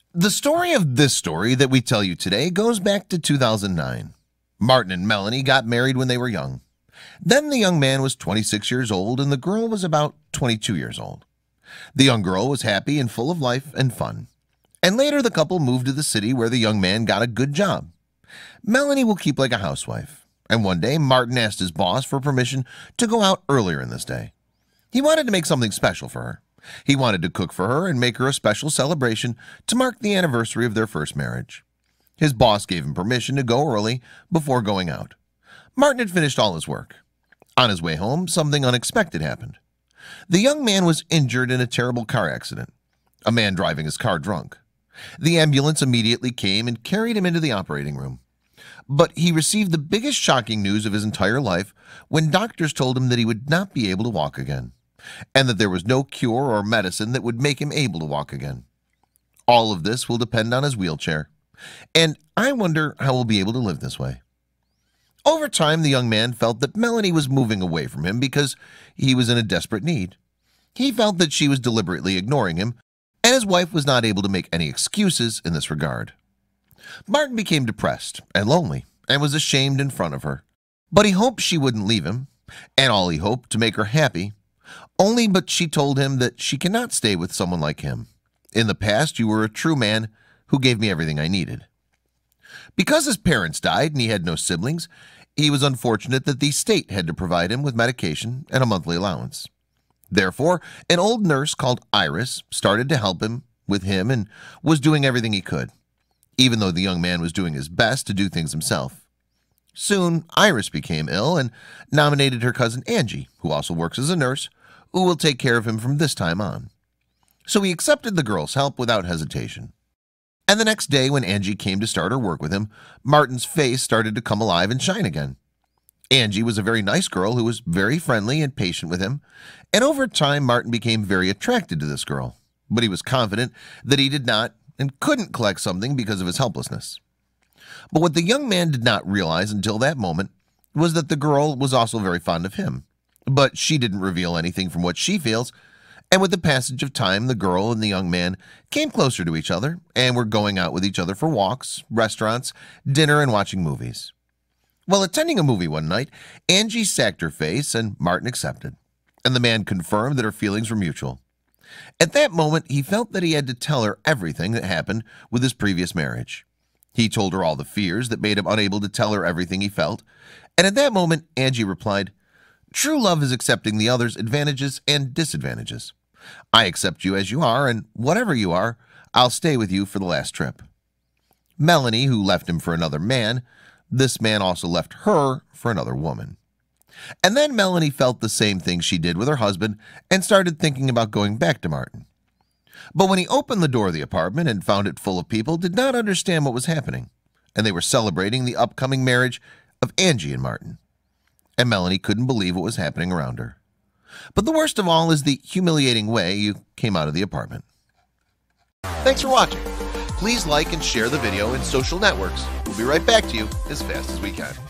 The story of this story that we tell you today goes back to 2009. Martin and Melanie got married when they were young. Then the young man was 26 years old and the girl was about 22 years old. The young girl was happy and full of life and fun. And later the couple moved to the city where the young man got a good job. Melanie will keep like a housewife. And one day Martin asked his boss for permission to go out earlier in this day. He wanted to make something special for her. He wanted to cook for her and make her a special celebration to mark the anniversary of their first marriage. His boss gave him permission to go early before going out. Martin had finished all his work. On his way home, something unexpected happened. The young man was injured in a terrible car accident, a man driving his car drunk. The ambulance immediately came and carried him into the operating room. But he received the biggest shocking news of his entire life when doctors told him that he would not be able to walk again, and that there was no cure or medicine that would make him able to walk again. All of this will depend on his wheelchair, and I wonder how he'll be able to live this way. Over time, the young man felt that Melanie was moving away from him because he was in a desperate need. He felt that she was deliberately ignoring him, and his wife was not able to make any excuses in this regard. Martin became depressed and lonely and was ashamed in front of her, but he hoped she wouldn't leave him, and all he hoped to make her happy. But she told him that she cannot stay with someone like him. In the past, you were a true man who gave me everything I needed. Because his parents died and he had no siblings, he was unfortunate that the state had to provide him with medication and a monthly allowance. Therefore, an old nurse called Iris started to help him and was doing everything he could, even though the young man was doing his best to do things himself. Soon, Iris became ill and nominated her cousin Angie, who also works as a nurse, who will take care of him from this time on. So he accepted the girl's help without hesitation. And the next day when Angie came to start her work with him, Martin's face started to come alive and shine again. Angie was a very nice girl who was very friendly and patient with him, and over time Martin became very attracted to this girl, but he was confident that he did not and couldn't collect something because of his helplessness. But what the young man did not realize until that moment was that the girl was also very fond of him. But she didn't reveal anything from what she feels, and with the passage of time, the girl and the young man came closer to each other and were going out with each other for walks, restaurants, dinner, and watching movies. While attending a movie one night, Angie sacked her face and Martin accepted, and the man confirmed that her feelings were mutual. At that moment, he felt that he had to tell her everything that happened with his previous marriage. He told her all the fears that made him unable to tell her everything he felt, and at that moment, Angie replied, "True love is accepting the other's advantages and disadvantages. I accept you as you are, and whatever you are, I'll stay with you for the last trip." Melanie, who left him for another man, this man also left her for another woman. And then Melanie felt the same thing she did with her husband and started thinking about going back to Martin. But when he opened the door of the apartment and found it full of people, did not understand what was happening, and they were celebrating the upcoming marriage of Angie and Martin. And Melanie couldn't believe what was happening around her. But the worst of all is the humiliating way you came out of the apartment. Thanks for watching. Please like and share the video in social networks. We'll be right back to you as fast as we can.